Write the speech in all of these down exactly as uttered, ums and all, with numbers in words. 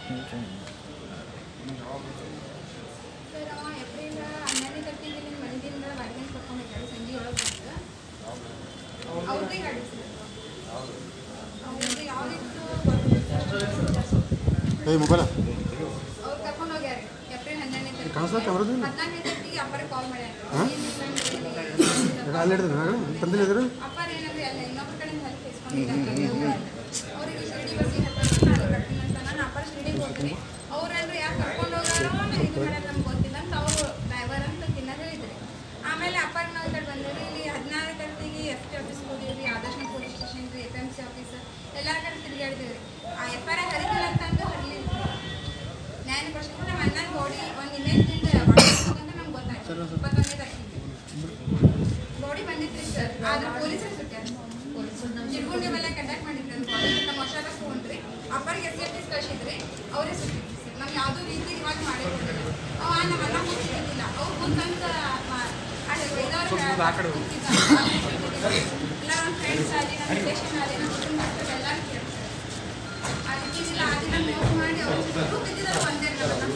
April ಹನ್ನೆರಡನೇ ತಾರೀಕಿಗೆ ನಿಮ್ಮ ಮನೆಯಿಂದ ವಾರ್ನಿಂಗ್ ಕೊಟ್ಕೊಂಡಿದ್ದಾರೆ ಸಂಜೆ ಒಳಗೆ ಬಂದು ಅವ್ರದ್ದೇ ಗಾಡಿ ಅವ್ರದ್ದು ಯಾವ್ದಿತ್ತು ಮೊಬೈಲ್ ಅವ್ರು ಕರ್ಕೊಂಡು ಹೋಗ್ಯಾರ ಏಪ್ರಿಲ್ ಹನ್ನೆರಡನೇ ತಾರೀಕು ಹದಿನಾಲ್ಕನೇ ತಾರೀಕಿಗೆ ಅಪ್ಪರ ಕಾಲ್ ಮಾಡ್ಯಾರ ಅಪ್ಪರ ಏನಂದ್ರೆ ಅಲ್ಲ ಇನ್ನೊಬ್ಬರ ಕಡೆಯಿಂದ ಹೆಲ್ಪ್ ಇಸ್ಕೊಂಡಿದ್ದಾರೆ ಅವ್ರಿಗೆ ಶಿರಡಿ ಬಸ್ಸಿಗೆ ಹತ್ತಿರ ನಾನು ಅಪ್ಪರ ಶಿರಡಿಗೆ ಹೋಗ್ತೀನಿ ಅವ್ರಂದ್ರೆ ಯಾಕೆ ಕರ್ಕೊಂಡು ಹೋಗಾರೋ ಇದು ಮಾಡೋದು ನಮ್ಗೆ ಗೊತ್ತಿಲ್ಲ ಅಂತ ಅವರು ಡ್ರೈವರ್ ಅಂತ ತಿನ್ನೋದು ಹೇಳಿದ್ರಿ. ಆಮೇಲೆ ಅಪ್ಪರ ನಾವು ಈ ಕಡೆ ಬಂದಿರಿ ಇಲ್ಲಿ ಹದಿನಾರು ತಾರೀಕಿಗೆ ಎಫ್ ಟಿ ಆಫೀಸ್ಗೆ ಹೋಗಿದ್ರಿ, ಆದರ್ಶ ಪೊಲೀಸ್ ಸ್ಟೇಷನ್ ರೀ, ಎಫ್ ಎಮ್ ಸಿ ಆಫೀಸ್ ಎಲ್ಲ ಕಡೆ ತಿರುಗಾಡಿದ್ವಿ. ಆ ಎಫ್ ಐ ಆರ್ ಹರಿದಿಲ್ಲ ಅಂತಂದು ಹರಿಲಿಲ್ಲ. ನ್ಯಾಯ ಪ್ರಶ್ನೆ ನಮ್ಮ ಅಣ್ಣನ ಬಾಡಿ ಒಂದು ಇಮೇಜ್ನಿಂದ ಅಂತ ನಮ್ಗೆ ಗೊತ್ತಾಯ್ತು. ಇಪ್ಪತ್ತೊಂದನೇ ತಾರೀಕಿಗೆ ಬಾಡಿ ಬಂದಿದ್ರಿ ಸರ್, ಆದ್ರೆ ಪೊಲೀಸರು ಸುಟ್ಟಾರ. ಚಿಡ್ಗುಂಡಿ ಮೇಲೆ ಕಂಡಕ್ಟ್ ಮಾಡಿದ್ರು ಬಾಡಿ ನಮ್ಮ ವರ್ಷದ ಫೋನ್ರಿ ಅಪ್ಪರಿಗೆ ಎಸ್ ಎಫ್ ಟಿಸ್ ಕಳಿಸಿದ್ರಿ, ಅವರೇ ಸುಟ್ಟಿದ್ರಿ ಸರ್. ನಮ್ಗೆ ಯಾವುದೂ ರೀತಿ ಇವಾಗ ಮಾಡಿಕೊಟ್ಟಿಲ್ಲ. ಅವ ನಮ್ಮ ಅಣ್ಣ ಮುಚ್ಚಿದ್ದಿಲ್ಲ, ಅವ್ರು ಕುಂತಂತ ಇದ್ದವ್ರು ಇಲ್ಲ ನಮ್ಮ ಫ್ರೆಂಡ್ಸ್ ಆಗಲಿ ನಮ್ಮ ರಿಲೇಷನ್ ಆಗಲಿ ನಮ್ಮ ಕುಟುಂಬ ಎಲ್ಲರೂ ಕೇಳ್ತಾರೆ. ಅದಕ್ಕಿಲ್ಲ ಅದನ್ನ ನೋಟ್ ಮಾಡಿ ಅವ್ರು ಬಿದ್ದಿದ್ದಾರೆ ಒಂದೇ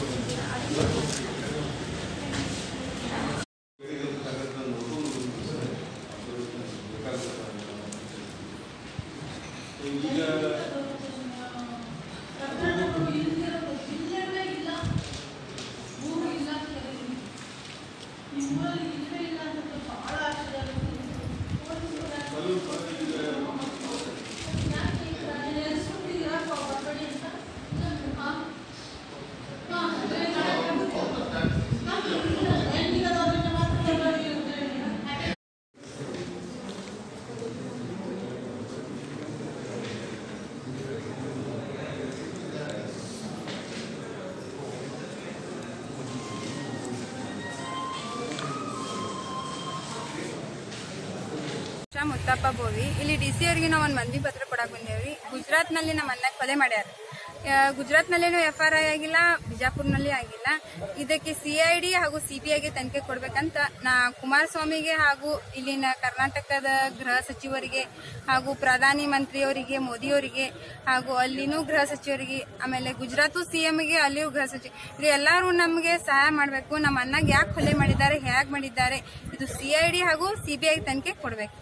ಮುತ್ತಪ್ಪ ಬೋವಿ. ಇಲ್ಲಿ ಡಿ ಸಿ ಅವರಿಗೆ ನಾವು ಒಂದು ಮನವಿ ಪತ್ರ ಕೊಡಕ್ ಬಂದೇವ್ರಿ. ಗುಜರಾತ್ನಲ್ಲಿ ನಮ್ಮ ಅಣ್ಣ ಕೊಲೆ ಮಾಡ್ಯಾರ. ಗುಜರಾತ್ನಲ್ಲೇನು ಎಫ್ ಐ ಆರ್ ಐ ಆಗಿಲ್ಲ, ಬಿಜಾಪುರ್ನಲ್ಲಿ ಆಗಿಲ್ಲ. ಇದಕ್ಕೆ ಸಿ ಐ ಡಿ ಹಾಗೂ ಸಿ ಬಿ ಐಗೆ ತನಿಖೆ ಕೊಡ್ಬೇಕಂತ ನಾ ಕುಮಾರಸ್ವಾಮಿಗೆ ಹಾಗೂ ಇಲ್ಲಿನ ಕರ್ನಾಟಕದ ಗೃಹ ಸಚಿವರಿಗೆ ಹಾಗೂ ಪ್ರಧಾನಿ ಮಂತ್ರಿಯವರಿಗೆ ಮೋದಿಯವರಿಗೆ ಹಾಗೂ ಅಲ್ಲಿನೂ ಗೃಹ ಸಚಿವರಿಗೆ ಆಮೇಲೆ ಗುಜರಾತ್ ಸಿಎಂಗೆ ಅಲ್ಲಿಯೂ ಗೃಹ ಸಚಿವ ಇದು ಎಲ್ಲರೂ ನಮಗೆ ಸಹಾಯ ಮಾಡಬೇಕು. ನಮ್ಮ ಅಣ್ಣಗೆ ಯಾಕೆ ಕೊಲೆ ಮಾಡಿದ್ದಾರೆ, ಹೇಗೆ ಮಾಡಿದ್ದಾರೆ, ಇದು ಸಿ ಐ ಡಿ ಹಾಗೂ ಸಿ ಬಿ ಐ ತನಿಖೆ ಕೊಡ್ಬೇಕು.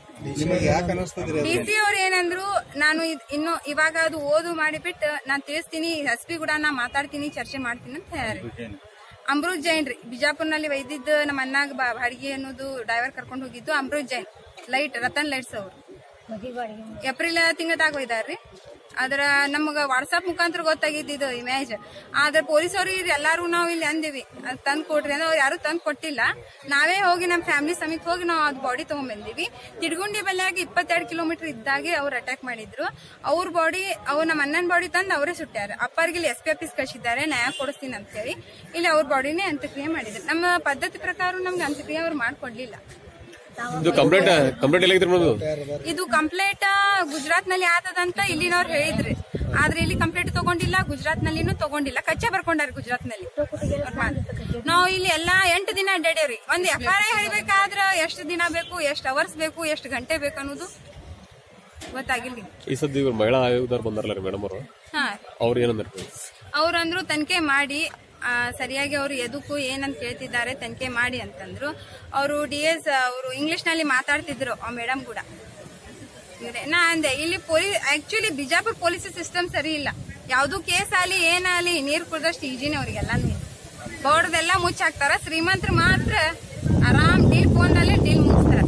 ಡಿ ಸಿ ಅವ್ರು ಏನಂದ್ರು, ನಾನು ಇನ್ನು ಇವಾಗ ಅದು ಓದು ಮಾಡಿಬಿಟ್ಟು ನಾನು ತಿಳಿಸ್ತೀನಿ, ಎಸ್ ಪಿ ಕೂಡ ನಾ ಮಾತಾಡ್ತೀನಿ, ಚರ್ಚೆ ಮಾಡ್ತೀನಿ ಅಂತ ಹೇಳ್ಯಾರಿ. ಅಮೃತ್ ಜೈನ್ ರೀ, ಬಿಜಾಪುರ್ನಲ್ಲಿ ವೈದಿದ್ದು ನಮ್ಮ ಅಣ್ಣಾಗ ಬಾಡಿಗೆ ಅನ್ನೋದು ಡ್ರೈವರ್ ಕರ್ಕೊಂಡು ಹೋಗಿದ್ದು ಅಮೃತ್ ಜೈನ್ ಲೈಟ್ ರತನ್ ಲೈಟ್ಸ್ ಅವರು ಏಪ್ರಿಲ್ ತಿಂಗಳದಾಗ ಒಯ್ದಾರ್ರಿ. ಅದ್ರ ನಮಗ ವಾಟ್ಸಾಪ್ ಮುಖಾಂತರ ಗೊತ್ತಾಗಿದ್ದು ಇಮೇಜ್. ಆದ್ರೆ ಪೊಲೀಸ್ ಅವ್ರಿಗೆ ಎಲ್ಲಾರು ನಾವು ಇಲ್ಲಿ ಅಂದಿವಿ ತಂದ್ ಕೊಡ್ರಿ ಅಂದ್ರೆ ಅವ್ರು ಯಾರು ತಂದ್ ಕೊಟ್ಟಿಲ್ಲ. ನಾವೇ ಹೋಗಿ ನಮ್ಮ ಫ್ಯಾಮಿಲಿ ಸಮೇತ ಹೋಗಿ ನಾವು ಅದು ಬಾಡಿ ತಗೊಂಡ್ ಬಂದಿವಿ. ತಿಡ್ಗುಂಡಿ ಬಲ್ಯಾಗ ಇಪ್ಪತ್ತೆರಡು ಕಿಲೋಮೀಟರ್ ಇದ್ದಾಗೆ ಅವ್ರು ಅಟ್ಯಾಕ್ ಮಾಡಿದ್ರು. ಅವ್ರ ಬಾಡಿ ಅವ್ರು ನಮ್ಮ ಅಣ್ಣನ ಬಾಡಿ ತಂದು ಅವರೇ ಸುಟ್ಟಾರ. ಅಪ್ಪರಿಗೆ ಇಲ್ಲಿ ಎಸ್ ಪಿ ಆಫೀಸ್ ಕಳಿಸಿದ್ದಾರೆ, ನ್ಯಾಯ ಕೊಡಿಸ್ತೀನಿ ಅಂತ ಹೇಳಿ. ಇಲ್ಲಿ ಅವ್ರ ಬಾಡಿನೇ ಅಂತ್ಯಕ್ರಿಯೆ ಮಾಡಿದ್ರು. ನಮ್ಮ ಪದ್ಧತಿ ಪ್ರಕಾರ ನಮ್ಗೆ ಅಂತ್ಯಕ್ರಿಯೆ ಅವ್ರು ಮಾಡ್ಕೊಡ್ಲಿಲ್ಲ. ಇದು ಕಂಪ್ಲೇಂಟ್ ಕಂಪ್ಲೇಂಟ್ ಎಲ್ಲ ಇದು ಕಂಪ್ಲೇಂಟ್ ಗುಜರಾತ್ ನಲ್ಲಿ ಆತದಂತ ಇಲ್ಲಿನವ್ರು ಹೇಳಿದ್ರಿ. ಆದ್ರೆ ಇಲ್ಲಿ ಕಂಪ್ಲೇಂಟ್ ತಗೊಂಡಿಲ್ಲ, ಗುಜರಾತ್ ನಲ್ಲಿನೂ ತಗೊಂಡಿಲ್ಲ. ಕಚ್ಚಾ ಬರ್ಕೊಂಡಾರ ಗುಜರಾತ್ ನಲ್ಲಿ. ನಾವು ಇಲ್ಲಿ ಎಲ್ಲಾ ಎಂಟು ದಿನ ಅಡ್ಡಾಡೇವ್ರಿ. ಒಂದ್ ಎಫ್ ಐ ಆರ್ ಹೇಳ್ಬೇಕಾದ್ರ ಎಷ್ಟು ದಿನ ಬೇಕು, ಎಷ್ಟು ಅವರ್ಸ್ ಬೇಕು, ಎಷ್ಟು ಗಂಟೆ ಬೇಕು ಅನ್ನೋದು ಗೊತ್ತಾಗಿಲ್ಲ. ಈ ಸದ್ಯ ಮಹಿಳಾ ಆಯೋಗದವ್ರು ಬಂದಾರಲ್ಲ ಮೇಡಮ್ ಅವರು, ಹಾ ಅವ್ರು ಏನಂದ್ರೆ ಅವ್ರಂದ್ರು ತನಿಖೆ ಮಾಡಿ ಸರಿಯಾಗಿ ಅವರು ಎದಕ್ಕೂ ಏನಂತ ಕೇಳ್ತಿದ್ದಾರೆ ತನಿಖೆ ಮಾಡಿ ಅಂತಂದ್ರು. ಅವರು ಡಿ ಎಸ್ ಅವರು ಇಂಗ್ಲಿಷ್ ನಲ್ಲಿ ಮಾತಾಡ್ತಿದ್ರು ಆ ಮೇಡಮ್ ಕೂಡ. ನಾ ಅಂದೆ ಇಲ್ಲಿ police actually Bijapur police system ಸರಿ ಇಲ್ಲ. ಯಾವ್ದು ಕೇಸ್ ಆಗಲಿ ಏನಾಗಲಿ ನೀರ್ ಕುಡ್ದಷ್ಟು ಈಜಿನೇ ಅವ್ರಿಗೆಲ್ಲ. ಬೌಡದೆಲ್ಲ ಮುಚ್ಚಾಕ್ತಾರ, ಶ್ರೀಮಂತರು ಮಾತ್ರ ಆರಾಮ್ ಡೀಲ್ ಫೋನ್ದಲ್ಲೇ ಡೀಲ್ ಮುಗಿಸ್ತಾರ.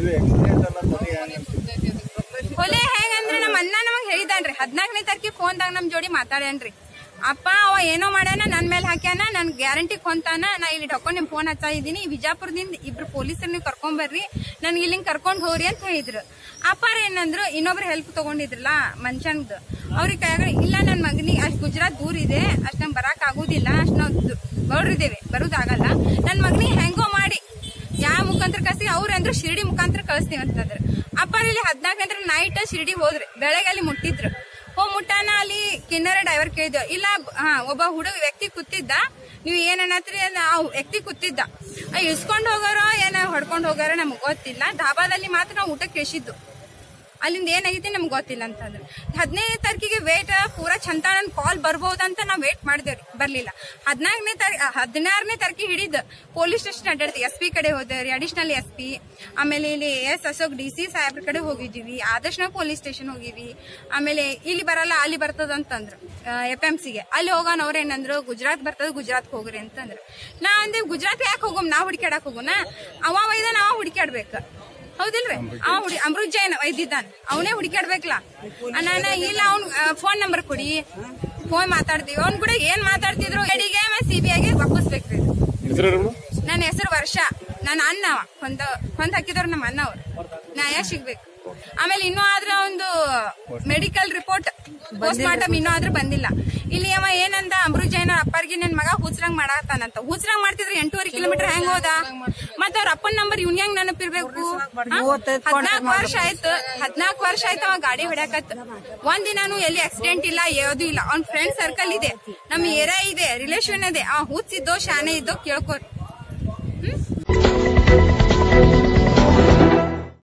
ಕೊಲೆ ಹೆಂಗಂದ್ರೆ ನಮ್ಮ ಅಣ್ಣ ನಮಗ್ ಹೇಳಿದಾನ್ರಿ, ಹದಿನಾಲ್ಕನೇ ತಾರೀಕಿಗೆ ಫೋನ್ದಾಗ ನಮ್ ಜೋಡಿ ಮಾತಾಡ್ಯಾನ್ರಿ. ಅಪ್ಪ ಅವ ಏನೋ ಮಾಡ್ಯಾನ, ನನ್ ಮೇಲೆ ಹಾಕ್ಯಾನ, ನನ್ ಗ್ಯಾರಂಟಿ ಕೊಂತಾನ, ನಾ ಇಲ್ಲಿ ಡೊಕ್ಕೊಂಡ್ ನಿಮ್ ಫೋನ್ ಹಚ್ಚಾ ಇದೀನಿ, ಬಿಜಾಪುರದಿಂದ ಇಬ್ರು ಪೊಲೀಸರ್ ನೀವು ಕರ್ಕೊಂಡ್ ಬರ್ರಿ, ನನ್ಗೆ ಇಲ್ಲಿ ಕರ್ಕೊಂಡ್ ಹೋಗ್ರಿ ಅಂತ ಹೇಳಿದ್ರು. ಅಪ್ಪಾರ ಏನಂದ್ರು, ಇನ್ನೊಬ್ರು ಹೆಲ್ಪ್ ತಗೊಂಡಿದ್ರಲ್ಲ ಮನುಷ್ಯನ್ದು, ಅವ್ರಿಗೆ ಕೈಯಾಗ ಇಲ್ಲ ನನ್ ಮಗನಿಗೆ ಅಷ್ಟ್ ಗುಜರಾತ್ ದೂರ ಇದೆ, ಅಷ್ಟ್ ನಮ್ ಬರಾಕ್ ಆಗುದಿಲ್ಲ, ಅಷ್ಟ್ ನಾವ್ ಬೌಡ್ರಿದ್ದೇವೆ, ಬರುದಾಗಲ್ಲ, ನನ್ ಮಗನಿಗೆ ಹೆಂಗೋ ಮಾಡಿ ಯಾವ ಮುಖಾಂತರ ಕಳ್ಸಿ ಅವ್ರ ಅಂದ್ರು ಶಿರಡಿ ಮುಖಾಂತರ ಕಳಿಸ್ತೀವಿ ಅಂತಂದ್ರು. ಅಪ್ಪಾರ ಇಲ್ಲಿ ಹದಿನಾಲ್ಕನೇ ನೈಟ್ ಶಿರಡಿ ಹೋದ್ರಿ, ಬೆಳಗ್ಗೆ ಅಲ್ಲಿ ಮುಟ್ಟಿದ್ರು. ಹೋಗ್ ಮುಟ್ಟಾನ ಅಲ್ಲಿ ಕಿನ್ನರ ಡ್ರೈವರ್ ಕೇಳಿದ್ವಿ. ಇಲ್ಲ ಹಾ ಒಬ್ಬ ಹುಡುಗ ವ್ಯಕ್ತಿ ಕೂತಿದ್ದ, ನೀವು ಏನನ್ನತ್ರಿ ಆ ವ್ಯಕ್ತಿ ಕೂತಿದ್ದ, ಇಸ್ಕೊಂಡ್ ಹೋಗಾರೋ ಏನ ಹೊಡ್ಕೊಂಡ್ ಹೋಗಾರೋ ನಮಗ್ ಗೊತ್ತಿಲ್ಲ. ಧಾಬಾದಲ್ಲಿ ಮಾತ್ರ ನಾವು ಊಟಕ್ಕೆ ಇಳಿಸಿದ್ದು. ಅಲ್ಲಿಂದ ಏನಾಗೈತಿ ನಮ್ಗೆ ಗೊತ್ತಿಲ್ಲ ಅಂತಂದ್ರೆ ಹದಿನೈದನೇ ತಾರೀಕಿಗೆ ವೇಟ್ ಪೂರಾ ಚಂದ ನನ್ ಕಾಲ್ ಬರ್ಬೋದಂತ ನಾವ್ ವೇಟ್ ಮಾಡಿದೇವ್ರಿ, ಬರ್ಲಿಲ್ಲ. ಹದಿನಾಲ್ಕನೇ ತಾರೀಕು ಹದಿನಾರನೇ ತಾರೀಕಿಗೆ ಹಿಡಿದ್ ಪೊಲೀಸ್ ಸ್ಟೇಷನ್ ಅಡ್ಡಾಡ್ತೀವಿ, ಎಸ್ ಪಿ ಕಡೆ ಹೋದೇವ್ರಿ, ಅಡಿಷನಲ್ ಎಸ್ ಪಿ, ಆಮೇಲೆ ಇಲ್ಲಿ ಎಸ್ ಅಶೋಕ್ ಡಿ ಸಿ ಸಾಹೇಬ್ರ ಕಡೆ ಹೋಗಿದ್ದೀವಿ, ಆದರ್ಶ ಪೊಲೀಸ್ ಸ್ಟೇಷನ್ ಹೋಗಿವಿ. ಆಮೇಲೆ ಇಲ್ಲಿ ಬರಲ್ಲ ಅಲ್ಲಿ ಬರ್ತದ ಅಂತಂದ್ರು ಎಫ್ ಎಂ ಸಿಗೆ, ಅಲ್ಲಿ ಹೋಗೋಣ ಅವ್ರ ಏನಂದ್ರು ಗುಜರಾತ್ ಬರ್ತದ ಗುಜರಾತ್ ಹೋಗ್ರಿ ಅಂತಂದ್ರು. ನಾ ಅಂದೆ ಗುಜರಾತ್ ಯಾಕೆ ಹೋಗೋಮ್, ನಾವ್ ಹುಡುಕಾಡಕ್ ಹೋಗೋಣ, ಅವ ಒಯ್ದ ನಾವ್ ಹುಡುಕಾಡ್ಬೇಕು, ಹೌದಿಲ್ರಿ? ಅವ ಹುಡಿ ಅಮೃತ್ ಜೈನ್ ಒಯ್ದಿದ್ದಾನ, ಅವನೇ ಹುಡುಕಾಡ್ಬೇಕಲ್ಲ. ನಾನು ಇಲ್ಲ ಅವ್ನ್ ಫೋನ್ ನಂಬರ್ ಕೊಡಿ, ಫೋನ್ ಮಾತಾಡ್ತೀವಿ. ಅವ್ನ್ ಕೂಡ ಏನ್ ಮಾತಾಡ್ತಿದ್ರು ಎಡಿಗೆ ಸಿಬಿಐಗೆ ವಾಪಸ್ಬೇಕ್ರಿ. ನನ್ನ ಹೆಸರು ವರ್ಷ, ನನ್ನ ಅಣ್ಣ ಕೊಂದ ಕೊಂದ್ ಹಾಕಿದವ್ರು ನಮ್ಮ ಅಣ್ಣ ಅವ್ರು, ನ್ಯಾಯ ಸಿಗ್ಬೇಕು. ಆಮೇಲೆ ಇನ್ನೂ ಆದ್ರೆ ಒಂದು ಮೆಡಿಕಲ್ ರಿಪೋರ್ಟ್ ಪೋಸ್ಟ್ ಮಾರ್ಟಮ್ ಇನ್ನೂ ಆದ್ರೂ ಬಂದಿಲ್ಲ. ಇಲ್ಲಿ ಅವ ಏನಂದ ಅಮೃತ್ ಜೈನ್ ಅಪ್ಪರ್ಗೆ ನನ್ ಮಗ ಹುಚ್ರಂಗ್ ಮಾಡತ್ತಾನಂತ. ಹುಚ್ರಂಗ್ ಮಾಡ್ತಿದ್ರೆ ಎಂಟೂವರೆ ಕಿಲೋಮೀಟರ್ ಹೆಂಗ್ ಹೋದ? ಮತ್ತ ಅವ್ರ ಅಪ್ಪನ ನಂಬರ್ ಇವ್ನ ಹೆಂಗ್ ನೆನಪಿರ್ಬೇಕು? ಹದ್ನಾಲ್ಕು ವರ್ಷ ಆಯ್ತು ಹದ್ನಾಲ್ಕು ವರ್ಷ ಆಯ್ತು ಅವ ಗಾಡಿ ಹೊಡ್ಯಾಕತ್. ಒಂದ್ ದಿನಾನು ಎಲ್ಲಿ ಆಕ್ಸಿಡೆಂಟ್ ಇಲ್ಲ, ಯಾವ್ದು ಇಲ್ಲ. ಅವ್ನ ಫ್ರೆಂಡ್ ಸರ್ಕಲ್ ಇದೆ, ನಮ್ ಏರಿಯಾ ಇದೆ, ರಿಲೇಷನ್ ಇದೆ. ಅವ ಹುಚ್ಚಿದ್ದೋ ಶಾನೆ ಇದ್ದೋ ಕೇಳ್ಕೋರಿ. ಹ್ಮ್